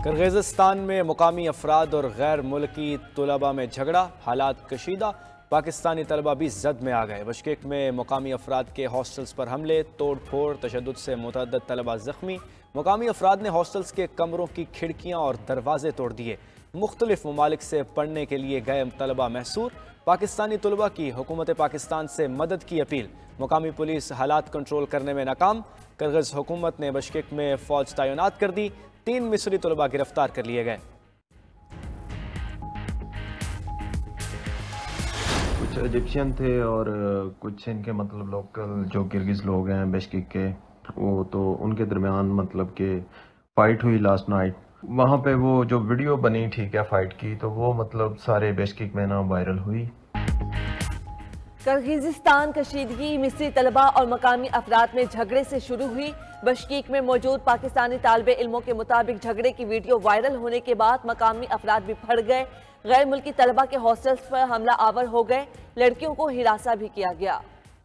Kyrgyzstan में मुकामी अफराद और गैर मुल्की तलबा में झगड़ा, हालात कशीदा, पाकिस्तानी तलबा भी जद में आ गए। बिश्केक में मुकामी अफराद के हॉस्टल्स पर हमले, तोड़ फोड़, तशद्दुद से मुतअद्दिद तलबा जख्मी। मुकामी अफराद ने हॉस्टल्स के कमरों की खिड़कियाँ और दरवाजे तोड़ दिए। मुख्तलिफ ममालिक से पढ़ने के लिए गए तलबा महसूर। पाकिस्तानी तलबा की हुकूमत पाकिस्तान से मदद की अपील। मुकामी पुलिस हालात कंट्रोल करने में नाकाम। किर्गिज़ हुकूमत ने बिश्केक में फ़ौज तैनात कर दी। 3 मिस्री तलबा गिरफ्तार कर लिए गए। कुछ इजिप्शियन थे और कुछ इनके मतलब लोकल जो किर्गिज़ लोग हैं बिश्केक के, वो तो उनके दरमियान मतलब कि फ़ाइट हुई लास्ट नाइट। वहाँ पे वो जो वीडियो बनी ठीक है फ़ाइट की, तो वो मतलब सारे बिश्केक में ना वायरल हुई। किर्गिज़स्तान कशीदगी मिस्री तलबा और मकामी अफराद में झगड़े से शुरू हुई। बिश्केक में मौजूद पाकिस्तानी तालिबे इल्मों के मुताबिक झगड़े की वीडियो वायरल होने के बाद मकामी अफराद भी भड़ गए। गैर मुल्की तलबा के हॉस्टल्स पर हमला आवर हो गए। लड़कियों को हिरासा भी किया गया।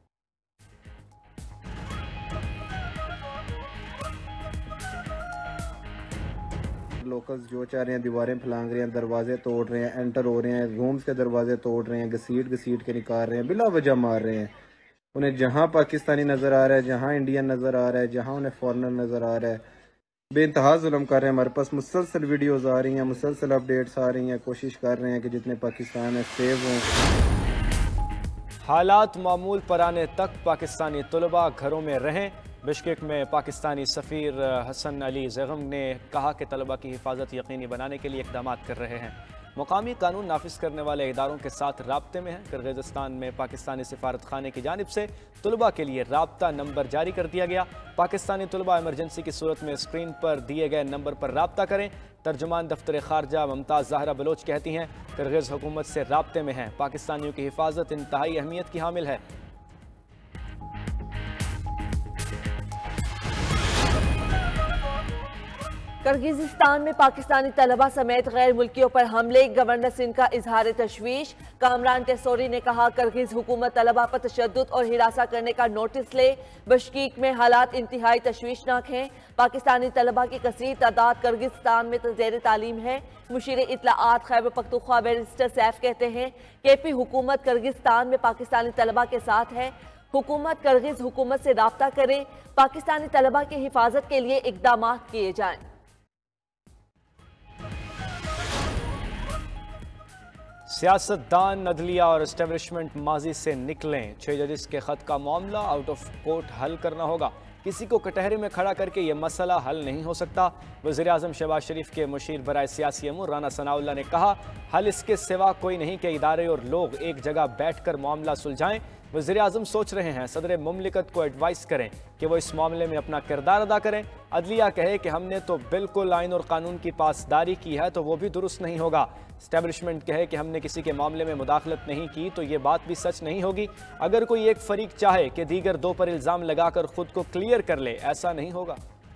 लोकल्स जो चाह रहे हैं दीवारें फलांग रहे हैं, दरवाजे तोड़ रहे हैं, एंटर हो रहे हैं, रूम्स के दरवाजे तोड़ रहे हैं, घसीट के निकाल रहे हैं, बिला वजह मार रहे हैं। उन्हें जहां पाकिस्तानी नजर आ रहा है, जहां इंडियन नजर आ रहा है, जहां उन्हें फॉरेनर नजर आ रहा है, बेइंतहा जुल्म कर रहे हैं। हमारे पास मुसलसल वीडियोस आ रही हैं, मुसलसल अपडेट्स आ रही हैं। कोशिश कर रहे हैं कि जितने पाकिस्तान है सेव हों। हालात मामूल पर आने तक पाकिस्तानी तलबा घरों में रहें। बिश्केक में पाकिस्तानी सफ़ीर हसन अली ज़ैगम ने कहा कि तलबा की हिफाजत यकीनी बनाने के लिए इक़दाम कर रहे हैं। मुकामी कानून नाफिज करने वाले इदारों के साथ राब्ते में हैं। किर्गिज़स्तान में पाकिस्तानी सिफारत खाने की जानिब से तलबा के लिए राब्ता नंबर जारी कर दिया गया। पाकिस्तानी तलबा इमरजेंसी की सूरत में स्क्रीन पर दिए गए नंबर पर राब्ता करें। तर्जुमान दफ्तर खारजा मुमताज़ ज़हरा बलोच कहती हैं किर्गिज़ हुकूमत से राब्ते में हैं। पाकिस्तानियों की हिफाजत इंतहाई अहमियत की हामिल है। किर्गिज़स्तान में पाकिस्तानी तलबा समेत गैर मुल्कियों पर हमले, गवर्नर सिंध का इजहार तशवीश। कामरान टेसोरी ने कहा किर्गिज़ हुकूमत तलबा पर तशद्दुद और हिरासा करने का नोटिस ले। बिश्केक में हालात इंतहाई तशवीशनाक हैं। पाकिस्तानी तलबा की कसीर तादाद किर्गिज़स्तान में ज़ेर तालीम है। मुशीर इत्तलाआत खैबर पख्तूनख्वा बैरिस्टर सैफ कहते हैं केपी हुकूमत किर्गिज़स्तान में पाकिस्तानी तलबा के साथ है। हुकूमत किर्गिज़ हुकूमत से राब्ता करे। पाकिस्तानी तलबा की हिफाजत के लिए इक़दाम किए जाएं। सियासतदान, अदलिया और एस्टेब्लिशमेंट माजी से निकलें। 6 जजेस के खत का मामला आउट ऑफ कोर्ट हल करना होगा। किसी को कटहरे में खड़ा करके यह मसला हल नहीं हो सकता। वज़ीर-ए-आज़म शहबाज शरीफ के मुशीर बराए सियासी अमूर राना सनाउल्लाह ने कहा हल इसके सिवा कोई नहीं कि इदारे और लोग एक जगह बैठकर मामला सुलझाएं। वज़ीर-ए-आज़म सोच रहे हैं सदर मुमलिकत को एडवाइस करें कि वो इस मामले में अपना किरदार अदा करें। अदलिया कहे कि हमने तो बिल्कुल आइन और कानून की पासदारी की है, तो वो भी दुरुस्त नहीं होगा। एस्टेब्लिशमेंट कहे कि हमने किसी के मामले में मुदाखलत नहीं की, तो ये बात भी सच नहीं होगी। अगर कोई एक फरीक चाहे कि दीगर 2 पर इल्ज़ाम लगाकर खुद को क्लियर कर ले, ऐसा नहीं होगा।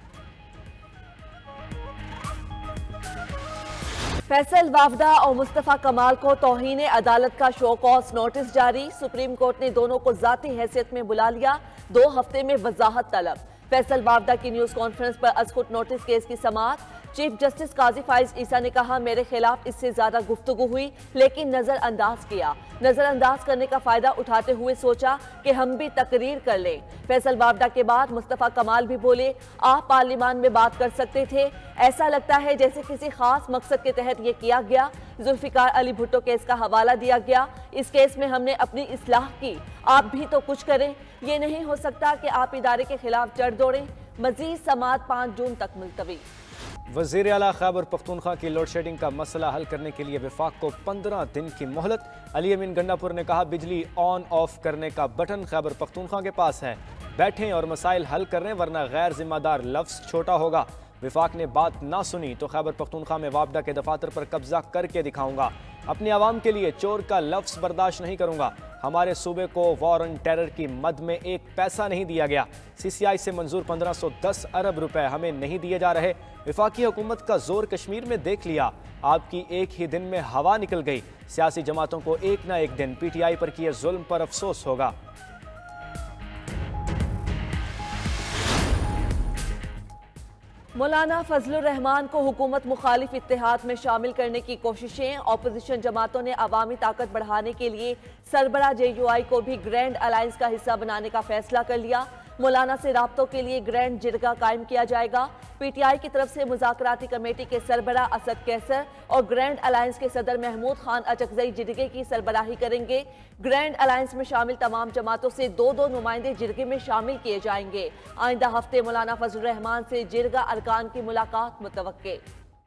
फैसल वावदा और मुस्तफ़ा कमाल को तौहीन अदालत का शो कॉज नोटिस जारी। सुप्रीम कोर्ट ने दोनों को जाती हैसियत में बुला लिया। 2 हफ्ते में वजाहत तलब। फैसल वावदा की न्यूज़ कॉन्फ्रेंस पर अज़खुद नोटिस केस की समाअत। चीफ जस्टिस काजी फाइज ईसा ने कहा मेरे खिलाफ इससे ज्यादा गुफ्तगू हुई लेकिन नजरअंदाज किया। नजरअंदाज करने का फायदा उठाते हुए सोचा कि हम भी तकरीर कर लें। फैसल वावदा के बाद मुस्तफ़ा कमाल भी बोले आप पार्लियामान में बात कर सकते थे, ऐसा लगता है जैसे किसी खास मकसद के तहत ये किया गया। जुल्फिकार अली भुट्टो केस का हवाला दिया गया। इस केस में हमने अपनी इस्लाह की, आप भी तो कुछ करें। ये नहीं हो सकता कि आप इदारे के खिलाफ जड़ दौड़ें। मजीद समाअत 5 जून तक मुलतवी। वज़ीर आला खैबर पख्तूनख्वा की लोड शेडिंग का मसला हल करने के लिए विफाक को 15 दिन की मोहलत। अली अमीन गंडापुर ने कहा बिजली ऑन ऑफ करने का बटन खैबर पख्तूनख्वा के पास है, बैठें और मसाइल हल करें वरना गैर जिम्मेदार लफ्ज़ छोटा होगा। विफाक ने बात ना सुनी तो खैबर पख्तूनख्वा में वापडा के दफातर पर कब्जा करके दिखाऊंगा। अपनी आवाम के लिए चोर का लफ्ज़ बर्दाश्त नहीं करूंगा। हमारे सूबे को वॉर ऑन टेरर की मद में 1 पैसा नहीं दिया गया। CCI से मंजूर 1510 अरब रुपए हमें नहीं दिए जा रहे। विफाकी हुकूमत का जोर कश्मीर में देख लिया, आपकी एक ही दिन में हवा निकल गई। सियासी जमातों को एक ना एक दिन PTI पर किए जुल्म पर अफसोस होगा। मौलाना फजलुर रहमान को हुकूमत मुखालिफ इत्तेहाद में शामिल करने की कोशिशें। ऑपोजिशन जमातों ने अवामी ताकत बढ़ाने के लिए सरबरा JUI को भी ग्रैंड अलायंस का हिस्सा बनाने का फैसला कर लिया। मौलाना से राब्तों के लिए ग्रैंड जिरगा कायम किया जाएगा। PTI की तरफ से मुज़ाकराती कमेटी के सरबरा असद कैसर और ग्रैंड अलायंस के सदर महमूद खान अचकजई जिरगे की सरबराही करेंगे। ग्रैंड अलायंस में शामिल तमाम जमातों से दो दो नुमाइंदे जिरगे में शामिल किए जाएंगे। आइंदा हफ्ते मौलाना फजलुर रहमान से जिरगा अरकान की मुलाकात मुतवक्के।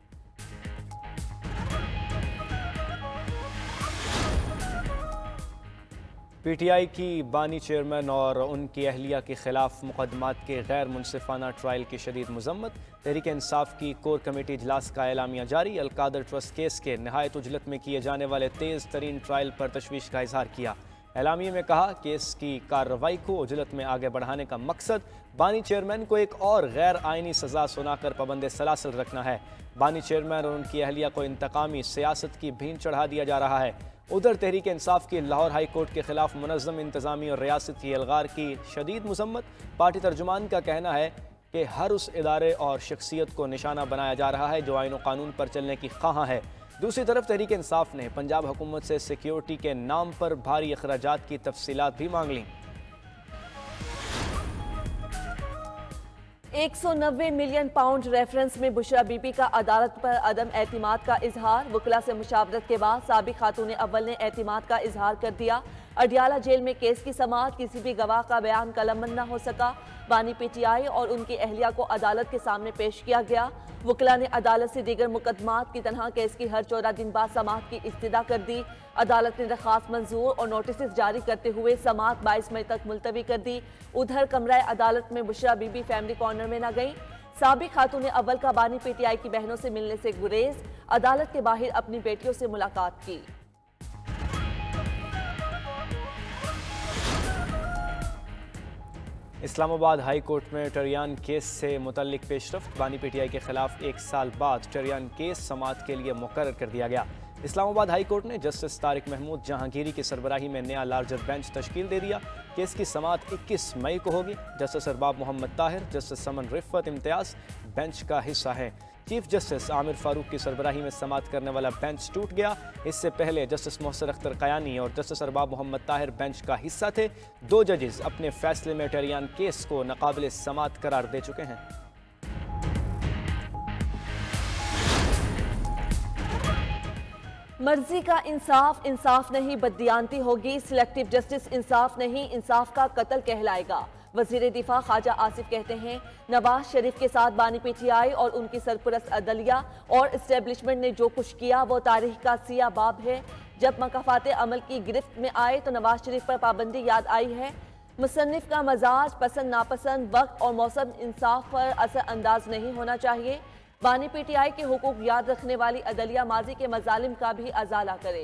PTI की बानी चेयरमैन और उनकी अहलिया के खिलाफ मुकदमात के गैर मुनसिफाना ट्रायल की शदीद मजम्मत। तहरीक इंसाफ की कोर कमेटी इजलास का एलामिया जारी। अलकादर ट्रस्ट केस के नहायत उजलत में किए जाने वाले तेज़ तरीन ट्रायल पर तशवीश का इजहार किया। एलामिया में कहा केस की कार्रवाई को उजलत में आगे बढ़ाने का मकसद बानी चेयरमैन को एक और गैर आइनी सजा सुनाकर पाबंद सलासल रखना है। बानी चेयरमैन और उनकी अहलिया को इंतकामी सियासत की भीन चढ़ा दिया जा रहा है। उधर तहरीक इंसाफ की लाहौर हाई कोर्ट के खिलाफ मुनज़्ज़म इंतज़ामी और रियासती अलगार की शदीद मजम्मत। पार्टी तर्जुमान का कहना है कि हर उस इदारे और शख्सियत को निशाना बनाया जा रहा है जो आईन और कानून पर चलने की ख्वाह है। दूसरी तरफ तहरीक इंसाफ ने पंजाब हुकूमत से सिक्योरिटी के नाम पर भारी अखराजात की तफसीलात भी मांग लीं। 190 मिलियन पाउंड रेफरेंस में बुशरा बीबी का अदालत पर अदम एतमाद का इजहार। वकला से मुशावरत के बाद साबिक खातून अव्वल ने एतमाद का इजहार कर दिया। अडियाला जेल में केस की समाअत, किसी भी गवाह का बयान कलमबंद न हो सका। बानी PTI और उनकी अहलिया को अदालत के सामने पेश किया गया। वकला ने अदालत से दीगर मुकदमात की तरह केस की हर 14 दिन बाद समाअत की इस्तदा कर दी। अदालत ने दरखास्त मंजूर और नोटिस जारी करते हुए समाअत 22 मई तक मुलतवी कर दी। उधर कमरा अदालत में बुशरा बीबी फैमिली कॉर्नर में न गई। साबिक खातून अव्वल का बानी PTI की बहनों से मिलने से गुरेज। अदालत के बाहर अपनी बेटियों से मुलाकात की। इस्लामाबाद हाई कोर्ट में टरियान केस से मुतल्लिक पेशरफ्त। बानी PTI के खिलाफ 1 साल बाद टरियान केस समाअत के लिए मुकर्रर कर दिया गया। इस्लामाबाद हाई कोर्ट ने जस्टिस तारिक महमूद जहांगीरी की सरबराही में नया लार्जर बेंच तश्कील दे दिया। केस की समाअत 21 मई को होगी। Justice Arbab Mohammad Tahir, justice Saman Rifat Imtiaz bench का हिस्सा है। चीफ जस्टिस आमिर फारूक की सरबराही में समाअत करने वाला बेंच टूट गया। इससे पहले जस्टिस मोहसिन अख्तर कयानी और जस्टिस अरबाब मोहम्मद ताहिर बेंच का हिस्सा थे। 2 जजेस अपने फैसले में टरियान केस को नाकाबिल समाअत करार दे चुके हैं। मर्जी का इंसाफ, इंसाफ नहीं बददियानती होगी। सिलेक्टिव जस्टिस इंसाफ नहीं, इंसाफ का कत्ल कहलाएगा। वजीर दिफा ख्वाजा आसिफ कहते हैं नवाज शरीफ के साथ बानी PTI और उनकी सरपरस्त अदलिया और इस्टेब्लिशमेंट ने जो कुछ किया वो तारीख का सिया बाब है। जब मकाफाते अमल की गिरफ्त में आए तो नवाज शरीफ पर पाबंदी याद आई है। मुसन्निफ का मजाज पसंद नापसंद वक्त और मौसम इंसाफ पर असर अंदाज नहीं होना चाहिए। बानी PTI के हुकूक याद रखने वाली अदलिया माजी के मजालिम का भी अजाला करे।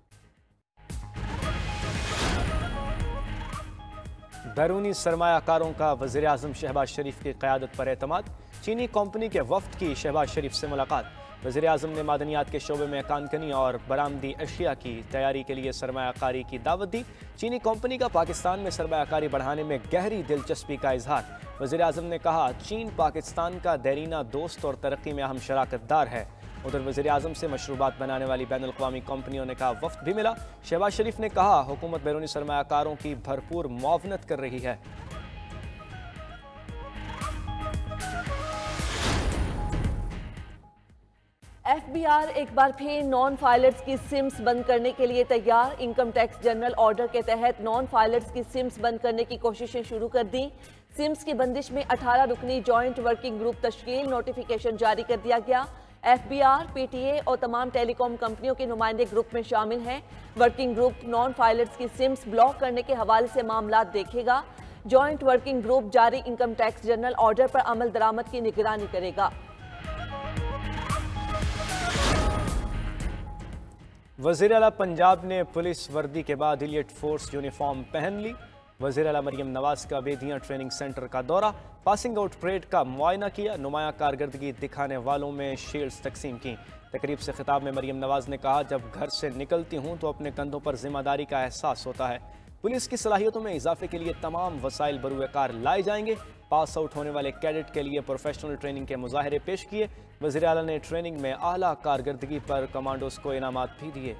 बैरूनी सरमायाकारों का वज़ीर आज़म शहबाज शरीफ की क़यादत पर एतमाद। चीनी कंपनी के वफ्द की शहबाज शरीफ से मुलाकात। वज़ीर आज़म ने मादनियात के शोबे में कानकनी और बरामदी अशिया की तैयारी के लिए सरमायाकारी की दावत दी। चीनी कंपनी का पाकिस्तान में सरमायाकारी बढ़ाने में गहरी दिलचस्पी का इजहार। वज़ीर आज़म ने कहा चीन पाकिस्तान का देरीना दोस्त और तरक्की में अहम शराकतदार है। उधर वज़ीर आज़म से मशरूबात बनाने वाली बैनुल-अक़वामी कंपनियों ने कहा वफ्द भी मिला। शहबाज शरीफ ने कहा हुकूमत बैरूनी सरमायाकारों की भरपूर मुआवनत कर रही है। FBR एक बार फिर नॉन फाइलर्स की सिम्स बंद करने के लिए तैयार। इनकम टैक्स जनरल ऑर्डर के तहत नॉन फाइलर्स की सिम्स बंद करने की कोशिशें शुरू कर दी। सिम्स की बंदिश में 18 रुकनी जॉइंट वर्किंग ग्रुप तश्कील, नोटिफिकेशन जारी कर दिया गया। FBR, PTA और तमाम टेलीकॉम कंपनियों के नुमाइंदे ग्रुप में शामिल हैं। वर्किंग ग्रुप नॉन फाइलर्स की सिम्स ब्लॉक करने के हवाले से मामला देखेगा। जॉइंट वर्किंग ग्रुप जारी इनकम टैक्स जनरल ऑर्डर पर अमल दरामद की निगरानी करेगा। वज़ीर आला पंजाब ने पुलिस वर्दी के बाद इलीट फोर्स यूनिफॉर्म पहन ली। वज़ीर आला मरियम नवाज का बेदियाँ ट्रेनिंग सेंटर का दौरा, पासिंग आउट परेड का मुआयना किया। नुमाया कारकर्दगी दिखाने वालों में शील्ड्स तकसीम की। तकरीब से खिताब में मरियम नवाज ने कहा जब घर से निकलती हूँ तो अपने कंधों पर जिम्मेदारी का एहसास होता है। पुलिस की सलाहियतों में इजाफे के लिए तमाम वसाइल बरूएकार लाए जाएंगे। पास आउट होने वाले कैडेट के लिए प्रोफेशनल ट्रेनिंग के मुजाहरे पेश किए। वज़ीर आला ने ट्रेनिंग में आला कारकर्दगी पर कमांडोज को इनामात भी दिए।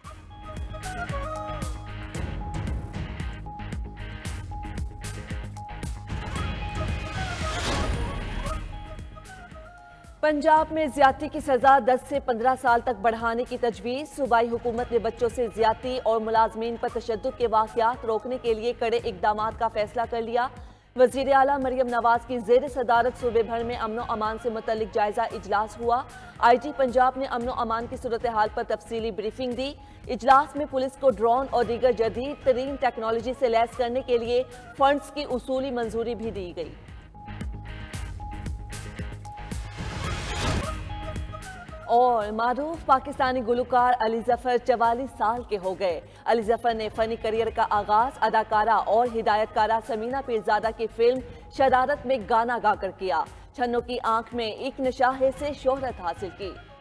पंजाब में ज्यादती की सजा 10 से 15 साल तक बढ़ाने की तजवीज़। सूबाई हुकूमत ने बच्चों से ज्यादती और मुलाजमीन पर तशद्दुद के वाक़यात रोकने के लिए कड़े इक़दामात का फैसला कर लिया। वज़ीर आला मरियम नवाज की ज़ेर सदारत सूबे भर में अमन व अमान से मुतल्लिक जायजा इजलास हुआ। IG पंजाब ने अमन व अमान की सूरत हाल पर तफसीली ब्रीफिंग दी। इजलास में पुलिस को ड्रोन और दीगर जदीद तरीन टेक्नोलॉजी से लैस करने के लिए फंड्स की उसूली मंजूरी भी दी गई। और मारूफ पाकिस्तानी गुलकार अली जफर 44 साल के हो गए। अली जफर ने फनी करियर का आगाज अदाकारा और हिदायतकारा समीना पीरजादा की फिल्म शरारत में गाना गाकर किया। छन्नों की आंख में एक नशाहे से शोहरत हासिल की।